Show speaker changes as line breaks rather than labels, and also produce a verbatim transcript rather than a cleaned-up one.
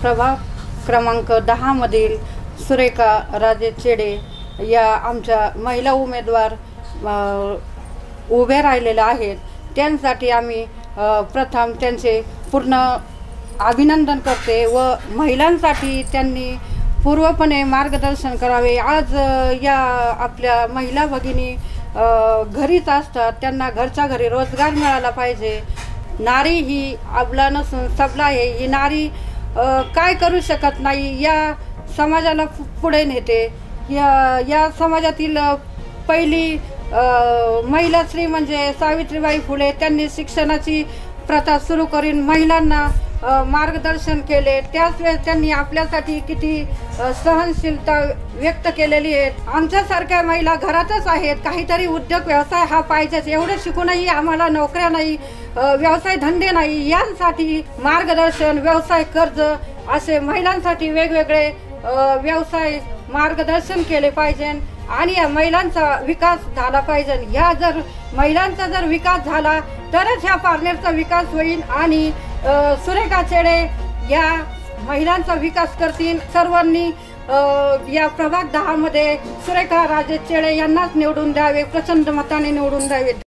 प्रभाग क्रमांक दहामधील सुरेखा राजे चेडे या आमच्या महिला उमेदवार उभे राहिलेल्या आहेत। त्यांसाठी आम्ही प्रथम त्यांचे पूर्ण अभिनंदन करते व महिलांसाठी त्यांनी पूर्वपणे मार्गदर्शन करावे। आज या आपल्या महिला भगिनी घरीच असतात, त्यांना घरच्या घरी रोजगार मिळाला पाहिजे। नारी ही अबला नसून सबला आहे। ही नारी काय करू शकत नाही, या समाजाला पुढे नेते। या या समाजातील पहिली महिला स्त्री म्हणजे सावित्रीबाई फुले। त्यांनी शिक्षणाची प्रथा सुरू करून महिलांना मार्गदर्शन केले। त्याच वेळेस त्यांनी आपल्यासाठी किती सहनशीलता व्यक्त केलेली आहे। आमच्यासारख्या महिला घरातच आहेत, काहीतरी उद्योग व्यवसाय हा पाहिजेच। एवढे शिकूनही आम्हाला नोकऱ्या नाही, व्यवसाय धंदे नाही। यांसाठी मार्गदर्शन, व्यवसाय कर्ज असे महिलांसाठी वेगवेगळे व्यवसाय मार्गदर्शन केले पाहिजे आणि या महिलांचा विकास झाला पाहिजे। ह्या जर महिलांचा जर विकास झाला तरच ह्या पारनेरचा विकास होईल आणि सुरेखा चेडे या महिलांचा विकास करतील। सर्वांनी या प्रभाग दहा मध्ये सुरेखा राजे चेडे यांनाच निवडून द्यावे, प्रचंड मताने निवडून द्यावे।